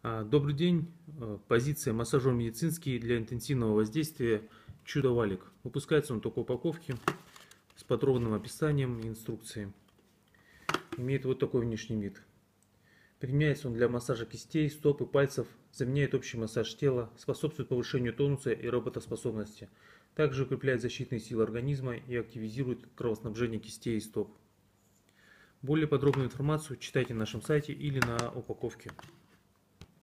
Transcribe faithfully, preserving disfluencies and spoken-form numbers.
Добрый день. Позиция массажер медицинский для интенсивного воздействия Чудо-валик. Выпускается он только в упаковке с подробным описанием и инструкцией. Имеет вот такой внешний вид. Применяется он для массажа кистей, стоп и пальцев, заменяет общий массаж тела, способствует повышению тонуса и работоспособности. Также укрепляет защитные силы организма и активизирует кровоснабжение кистей и стоп. Более подробную информацию читайте на нашем сайте или на упаковке.